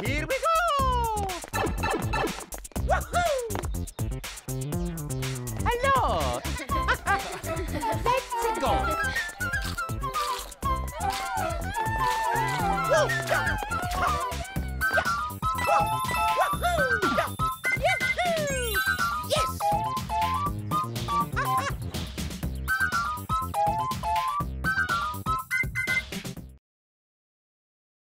Here we go! Woohoo! Hello! Let's go! Woo! Yeah! Woohoo!